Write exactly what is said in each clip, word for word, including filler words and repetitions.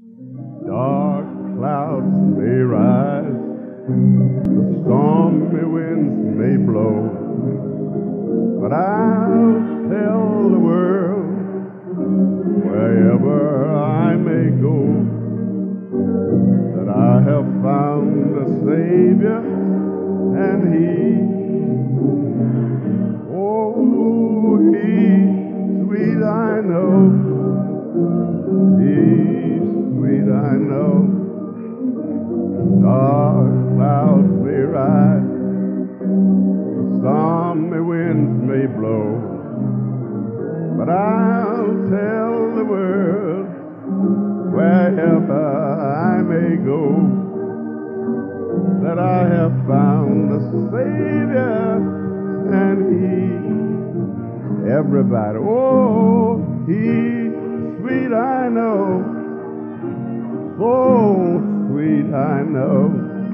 Dark clouds may rise, the stormy winds may blow, but I'll tell the world wherever I may go that I have found a Savior, and He, oh, He's sweet, I know. He's sweet, I know. Dark clouds may rise, the stormy winds may blow, but I'll tell the world wherever I may go that I have found a Savior, and He, everybody, oh, He's sweet, I know. So sweet, I know.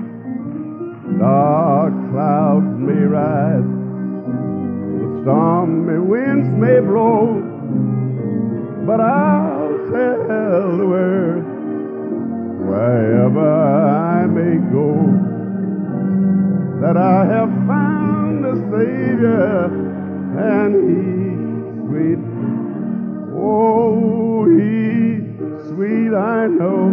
Dark clouds may rise, the stormy winds may blow, but I'll tell the world wherever I may go that I have found a Savior, and He's sweet. Oh, He's sweet, I know.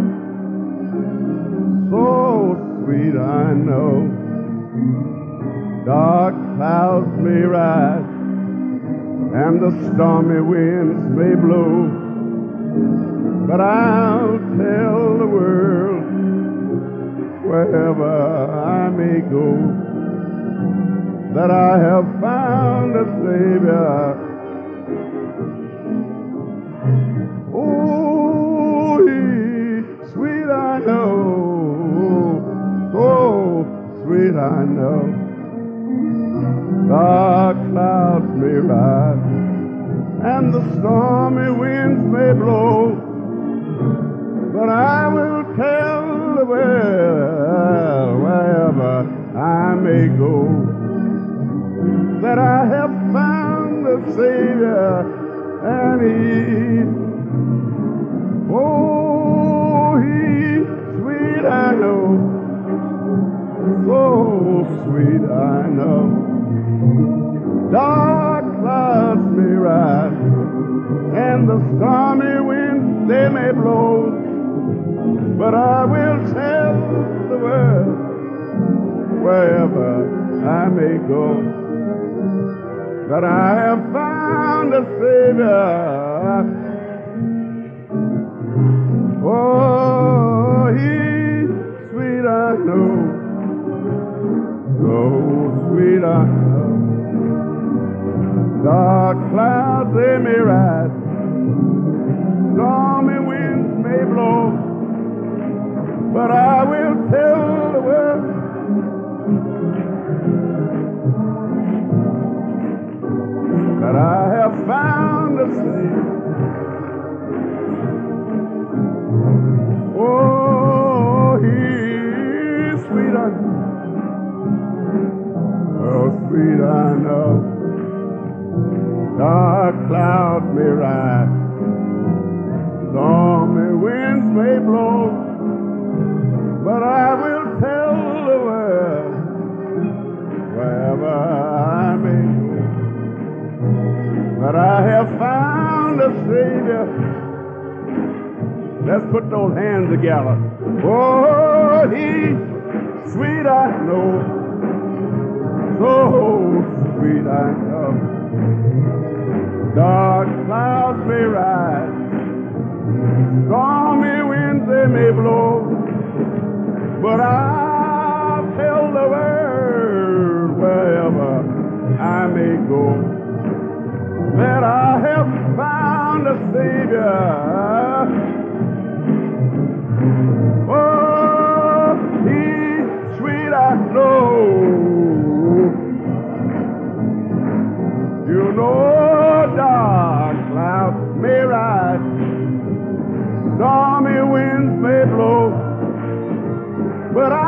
So sweet, I know. Dark clouds may rise, and the stormy winds may blow, but I'll tell the world wherever I may go that I have found a Savior. Oh, He's sweet, I know. So sweet, I know. Dark clouds may rise, and the stormy winds may blow, but I will tell the world wherever I may go that I have found a Savior, and He, oh, He's sweet, I know. So sweet, I know. Dark clouds may rise, and the stormy winds, they may blow, but I will tell the world wherever I may go that I have found a Savior. Oh, He's sweet, I know. So sweet, I know. Dark clouds, they may rise, stormy winds may blow, but I will tell the world that I have found a Savior. Oh, He's sweet, I know. Oh, sweet, I know. Dark clouds may rise, stormy winds may blow, but I will tell the world wherever I may go that I have found a Savior. Let's put those hands together. Oh, He's sweet, I know. So sweet, I know. Dark clouds may rise, stormy winds they may blow, but I'll tell the world wherever I may go that I have found a Savior. Oh, He's sweet, I know. You know, dark clouds may rise, stormy winds may blow, but I